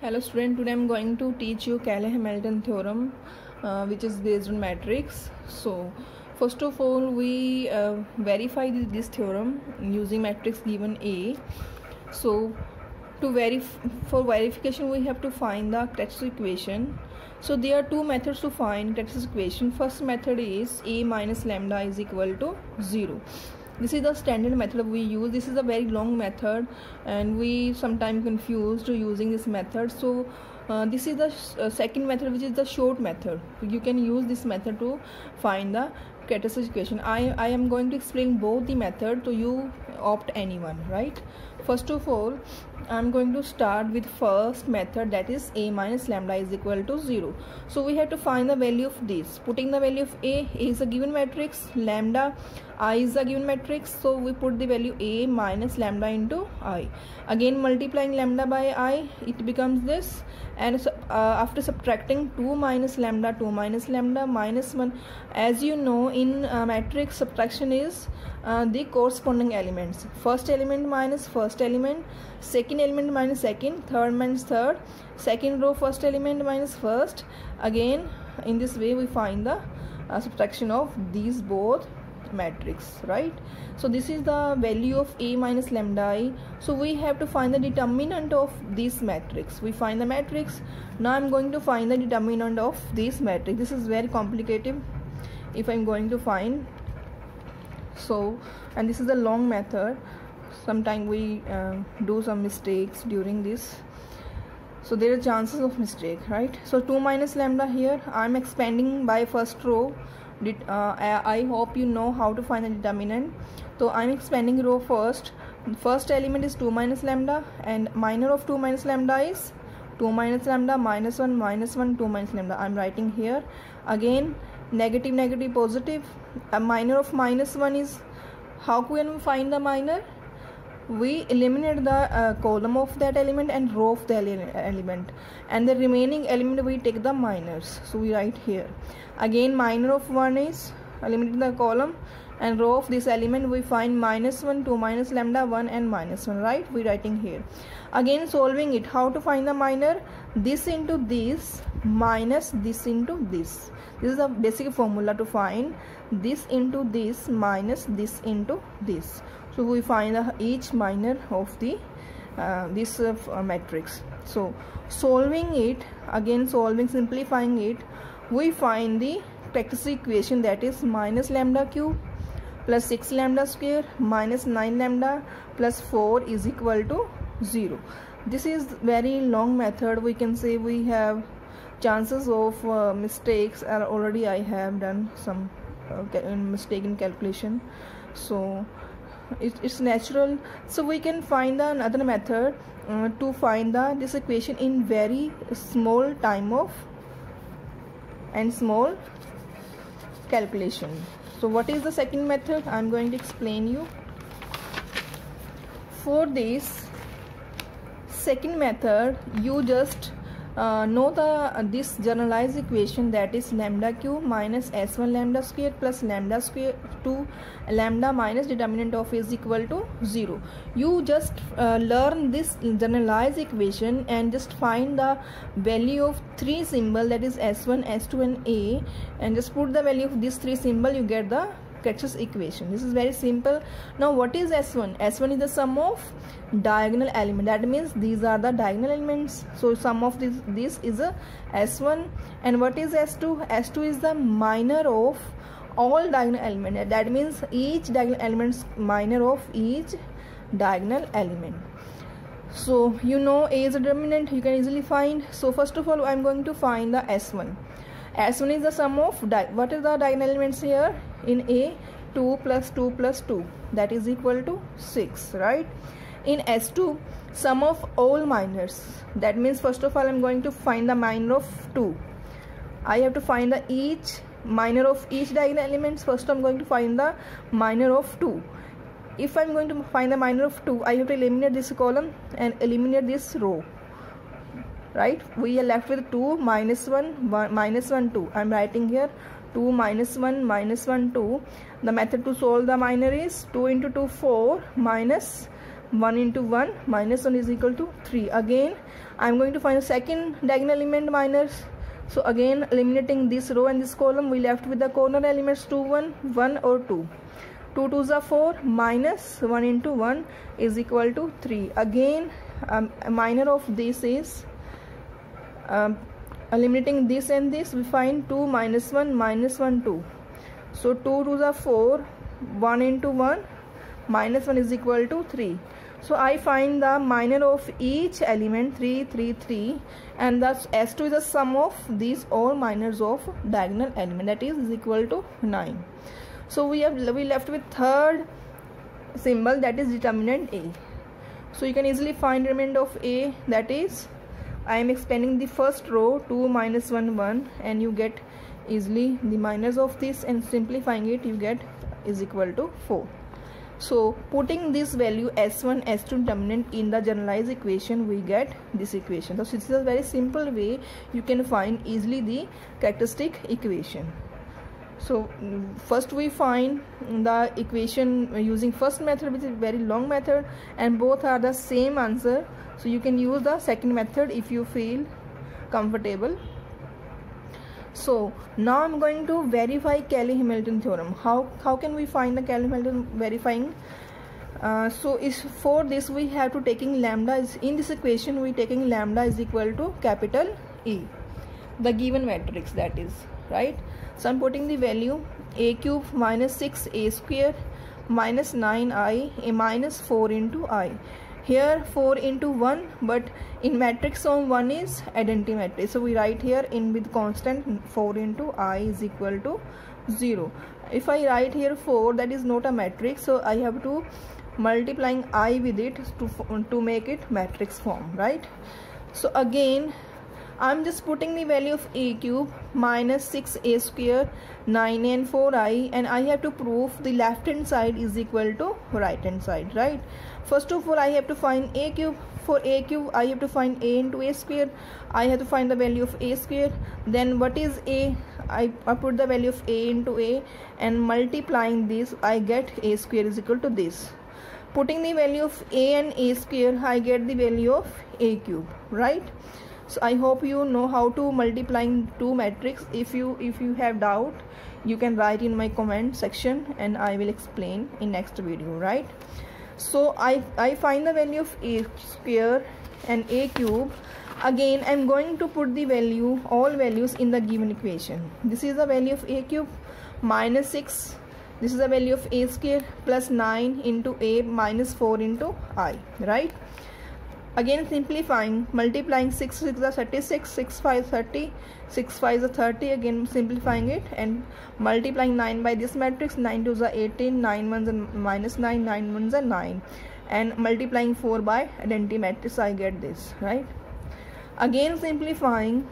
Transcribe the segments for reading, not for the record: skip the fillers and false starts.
Hello student, today I am going to teach you Cayley-Hamilton theorem which is based on matrix. So first of all we verify this theorem using matrix given A. So for verification we have to find the characteristic equation. So there are two methods to find characteristic equation. First method is A minus lambda is equal to 0. This is the standard method we use. This is a very long method and we sometimes confused using this method. So this is the second method, which is the short method. You can use this method to find the characteristic equation. I am going to explain both the method, so you opt anyone, right? First of all, I am going to start with first method, that is A minus lambda is equal to 0. So we have to find the value of this. Putting the value of A is a given matrix, lambda I is a given matrix, so we put the value A minus lambda into I. Again multiplying lambda by I, it becomes this, and after subtracting 2 minus lambda minus 1. As you know, in matrix subtraction is the corresponding elements. First element minus first element, second element minus second, third minus third, second row first element minus first. Again in this way we find the subtraction of these both matrix, right? So this is the value of A minus lambda I. So we have to find the determinant of this matrix. We find the matrix. Now I'm going to find the determinant of this matrix. This is very complicated if I'm going to find. So, and this is a long method. Sometimes we do some mistakes during this, so there are chances of mistake, right? So 2 minus lambda, here I'm expanding by first row. I hope you know how to find the determinant. So I'm expanding row first. First element is 2 minus lambda, and minor of 2 minus lambda is 2 minus lambda minus 1 minus 1 2 minus lambda. I'm writing here. Again negative negative positive. A minor of minus 1 is, how can we find the minor? We eliminate the column of that element and row of the element, and the remaining element we take the minors. So we write here. Again minor of 1 is eliminating the column, and row of this element we find minus 1 2 minus lambda 1 and minus 1, right? We writing here. Again solving it, how to find the minor? This into this minus this into this. This is the basic formula to find this into this minus this into this. So we find each minor of the this matrix. So solving it, again solving, simplifying it, we find the characteristic equation, that is minus lambda cube plus 6 lambda square minus 9 lambda plus 4 is equal to 0. This is very long method. We can say we have chances of mistakes are already. I have done some mistake in calculation, so it's natural. So we can find another method to find this equation in very small time of and small calculation. So what is the second method? I'm going to explain you. For this second method, you just know this generalized equation, that is lambda cube minus s1 lambda square plus lambda square 2 lambda minus determinant of is equal to 0. You just learn this generalized equation and just find the value of three symbol, that is s1 s2 and a, and just put the value of these three symbol, you get the characteristic equation. This is very simple. Now what is s1? S1 is the sum of diagonal element. That means these are the diagonal elements. So sum of this is a s1. And what is s2? S2 is the minor of all diagonal element. That means each diagonal elements minor of each diagonal element. So you know A is a determinant, you can easily find. So first of all I'm going to find the s1. S1 is the sum of what is the diagonal elements here in A? 2 plus 2 plus 2, that is equal to 6, right? In S2, sum of all minors. That means first of all I'm going to find the minor of 2. I have to find the each minor of each diagonal elements. First I'm going to find the minor of 2. If I'm going to find the minor of 2, I have to eliminate this column and eliminate this row, right? We are left with 2 minus 1 minus 1 2. I'm writing here 2 minus 1 minus 1 2. The method to solve the minor is 2 into 2 4 minus 1 into 1 minus 1 is equal to 3. Again I am going to find the second diagonal element minus. So again eliminating this row and this column, we left with the corner elements 2 1 1 or 2. 2 2s are 4, minus 1 into 1 is equal to 3. Again a minor of this is eliminating this and this, we find 2 minus 1 minus 1 2. So 2 2s are 4, 1 into 1 minus 1 is equal to 3. So I find the minor of each element 3 3 3, and thus S2 is the sum of these all minors of diagonal element, that is equal to 9. So we left with third symbol, that is determinant A. So you can easily find remainder of A, that is I am expanding the first row 2 minus 1 1, and you get easily the minors of this, and simplifying it you get is equal to 4. So putting this value S1 S2 determinant in the generalized equation, we get this equation. So this is a very simple way you can find easily the characteristic equation. So first we find the equation using first method, which is very long method, and both are the same answer. So you can use the second method if you feel comfortable. So now I'm going to verify Cayley-Hamilton theorem. How can we find the Cayley-Hamilton verifying? For this we have to taking lambda is in this equation, we taking lambda is equal to capital E, the given matrix, that is right. So I'm putting the value a cube minus 6a square minus 9i a minus 4 into I. Here 4 into 1, but in matrix form 1 is identity matrix, so we write here in with constant 4 into I is equal to 0. If I write here 4, that is not a matrix, so I have to multiplying I with it to make it matrix form, right? So again I'm just putting the value of a cube minus 6a square 9 and 4i, and I have to prove the left hand side is equal to right hand side, right? First of all I have to find a cube. For a cube I have to find a into a square. I have to find the value of a square. Then what is a? I put the value of a into a, and multiplying this I get a square is equal to this. Putting the value of a and a square, I get the value of a cube, right? So I hope you know how to multiplying two matrix. If you have doubt, you can write in my comment section and I will explain in next video, right? So I find the value of a square and a cube. Again I'm going to put the value, all values in the given equation. This is the value of a cube minus 6. This is the value of a square plus 9 into a minus 4 into I, right? Again simplifying, multiplying 6 6 is 36, 6 5 30, 6 5 is 30. Again simplifying it and multiplying 9 by this matrix, 9 2s are 18, 9 1s are minus 9, 9 1s are 9, and multiplying 4 by identity matrix, I get this, right? Again simplifying,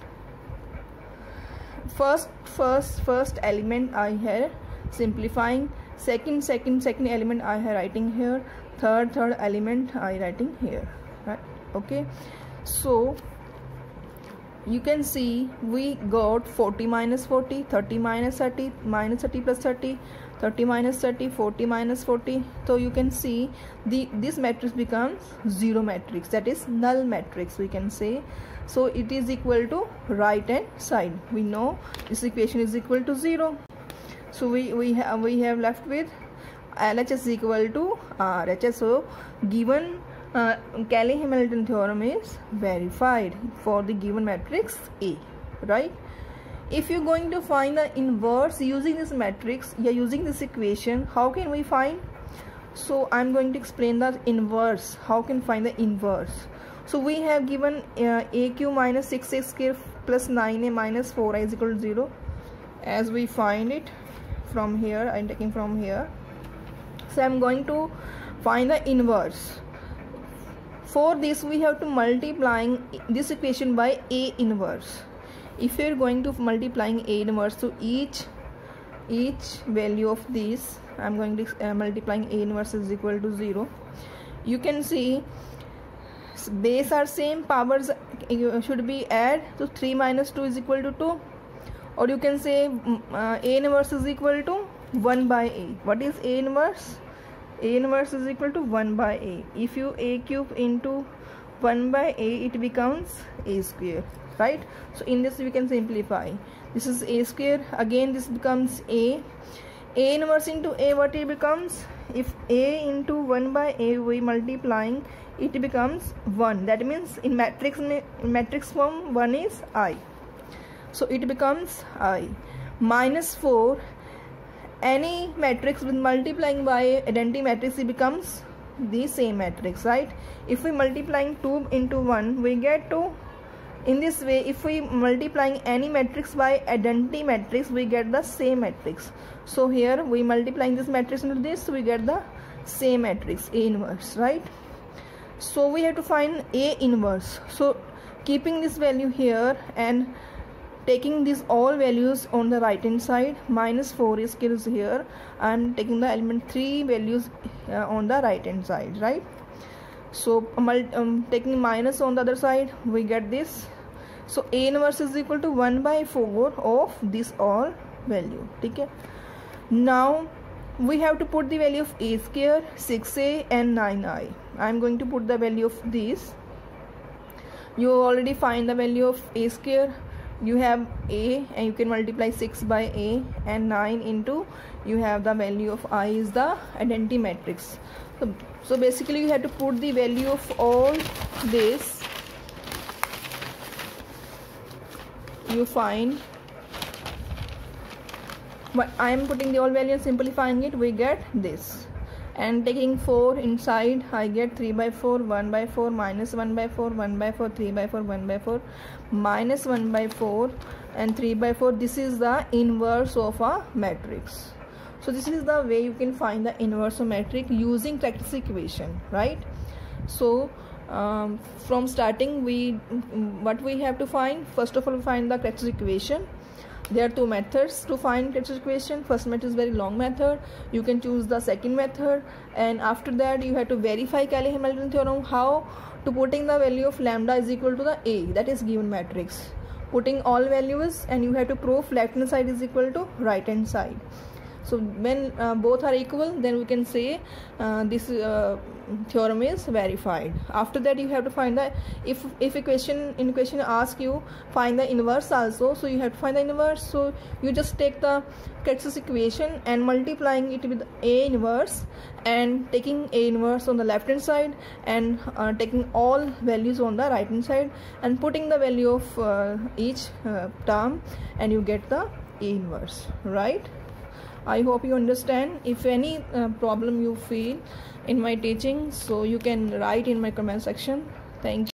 first element I have simplifying, second element I have writing here, third element I writing here, right? Okay, so you can see we got 40 minus 40, 30 minus 30, minus 30 plus 30, 30 minus 30, 40 minus 40. So you can see this matrix becomes zero matrix, that is null matrix we can say. So it is equal to right hand side. We know this equation is equal to 0. So we have left with LHS is equal to RHS. So given Cayley-Hamilton theorem is verified for the given matrix A, right? If you're going to find the inverse using this matrix, using this equation, how can we find? So I'm going to explain the inverse. How can find the inverse? So we have given a cube minus 6a square plus 9a minus 4i is equal to 0. As we find it from here, I'm taking from here. So I'm going to find the inverse. For this we have to multiplying this equation by a inverse. If you're going to multiplying a inverse to each value of this, I'm going to multiplying a inverse is equal to 0. You can see base are same, powers should be add, so 3 minus 2 is equal to 2, or you can say a inverse is equal to 1 by a. What is a inverse? A inverse is equal to 1 by A. If you A cube into 1 by A, it becomes A square, right? So in this we can simplify. This is A square, again this becomes A. A inverse into A, what it becomes? If A into 1 by A we multiplying, it becomes 1. That means in matrix form 1 is I. So it becomes I. Minus 4, any matrix with multiplying by identity matrix, it becomes the same matrix, right? If we multiplying 2 into 1, we get 2. In this way, if we multiplying any matrix by identity matrix, we get the same matrix. So here we multiplying this matrix into this, we get the same matrix, A inverse, right? So we have to find A inverse. So keeping this value here and taking these all values on the right hand side, minus 4 is here, and taking the element 3 values on the right hand side, right? So taking minus on the other side, we get this. So A inverse is equal to 1 by 4 of this all value. Okay. Now we have to put the value of A square, 6A and 9I. I am going to put the value of this. You already find the value of A square. You have A and you can multiply 6 by A, and 9 into you have the value of I is the identity matrix. So basically you have to put the value of all this. You find, but I am putting the all value and simplifying it, we get this. And taking 4 inside, I get 3 by 4, 1 by 4, minus 1 by 4, 1 by 4, 3 by 4, 1 by 4, minus 1 by 4 and 3 by 4. This is the inverse of a matrix. So this is the way you can find the inverse of matrix using characteristic equation, right? So from starting, what we have to find, first of all, find the characteristic equation. There are two methods to find characteristic equation. First method is very long method. You can choose the second method, and after that you have to verify Cayley-Hamilton theorem. How? To putting the value of lambda is equal to the A, that is given matrix, putting all values, and you have to prove left hand side is equal to right hand side. So when both are equal, then we can say this theorem is verified. After that you have to find the, if equation asks you find the inverse also, so you have to find the inverse. So you just take the characteristic equation and multiplying it with A inverse, and taking A inverse on the left hand side, and taking all values on the right hand side, and putting the value of each term, and you get the A inverse, right? I hope you understand. If any problem you feel in my teaching, so you can write in my comment section. Thank you.